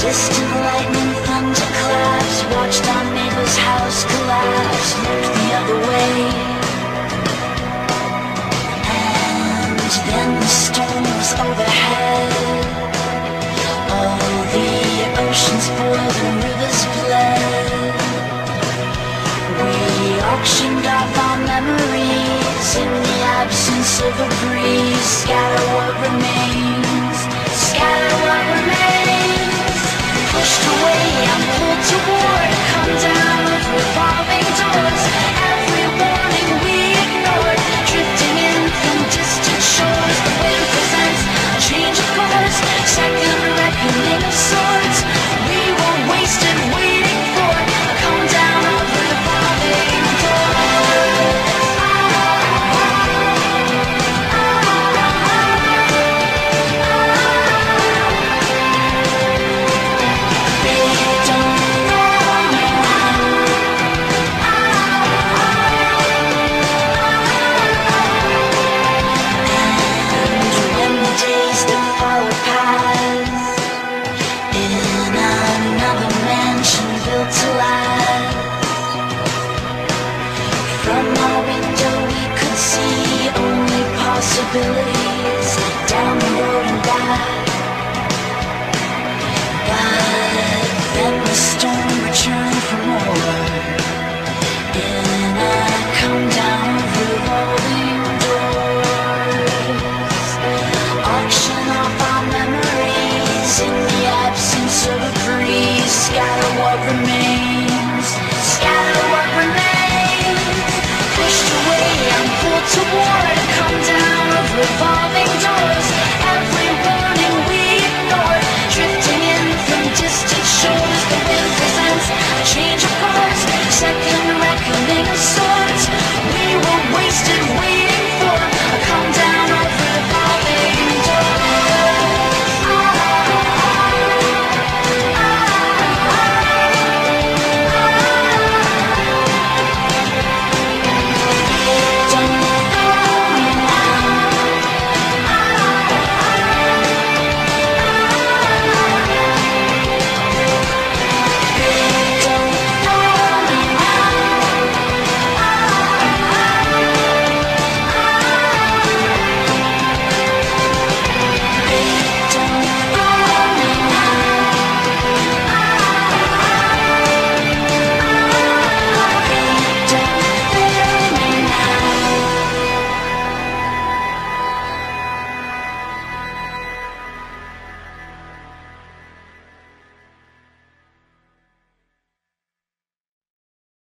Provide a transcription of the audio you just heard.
Distant lightning, thunderclaps, watched our neighbor's house collapse, looked the other way. And then the storm was overhead. All the oceans boiled and rivers bled. We auctioned off our memories in the absence of a breeze. Scatter what remains, scatter what remains. Pushed away, I'm pulled toward, come down with revolving doors. Every warning we ignored, drifting in from distant shores. The wind presents a change of course, second reckoning of swords. We were wasted waiting for a come down of revolving doors. Possibilities down the road and back. But then the storm returned for more in a come down of revolving doors. Auction off our memories in the absence of a breeze. Scatter what remains, scatter what remains. Pushed away, I'm pulled toward a come down of revolving